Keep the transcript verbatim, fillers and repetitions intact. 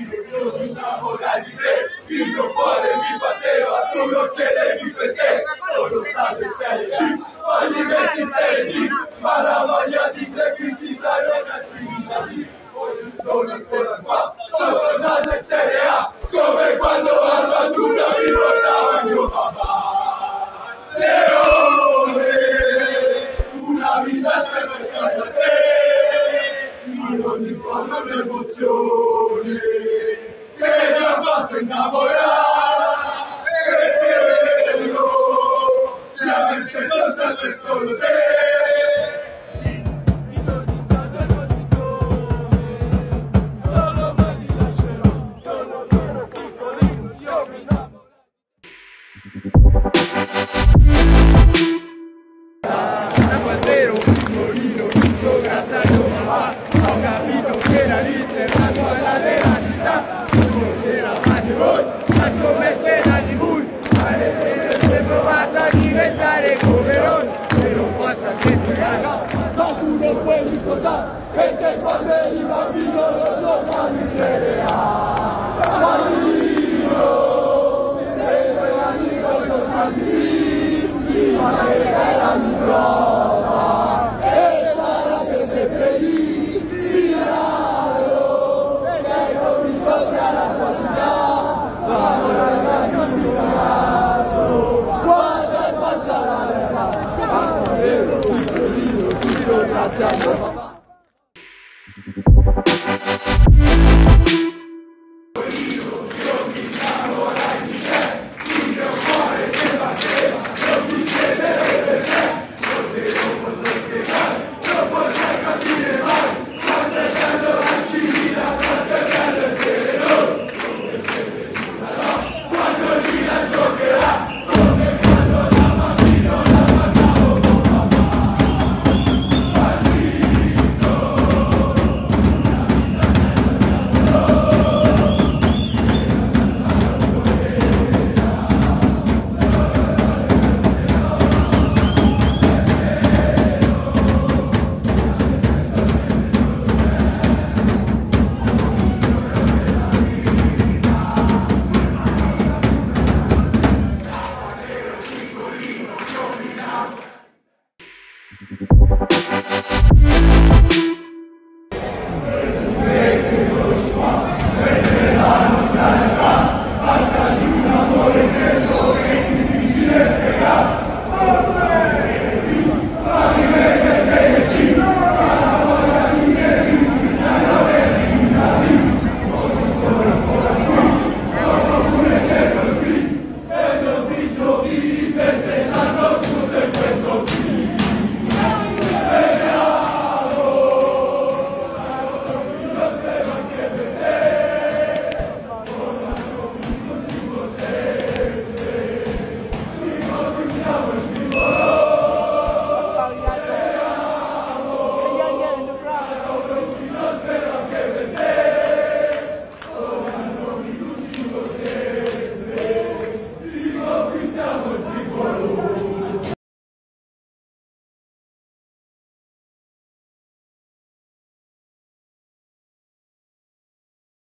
io mi innamorai di te, il mio cuore mi batteva, tu non chiedevi perché, sono stato in Serie C, fallimenti in Serie D, ma la voglia di seguirti sarà una finita lì. Oggi sono ancora qua, sono tornato in Serie A, come quando a Lampedusa mi portava mio papà. Leone, una vita sempre accanto a te, in ogni forma un'emozione che mi ha fatto innamorare. È vero, di aver scelto sempre solo te. Da quand'ero piccolino, tutto grazie a mio papà, ho capito che era l'Inter la squadra della città. Non c'era mai di voi, ma scommesse da di voi. Avete sempre provato a diventare come loro, e non posso che spiegare. Ma tu non puoi ricordare che te quando eri bambino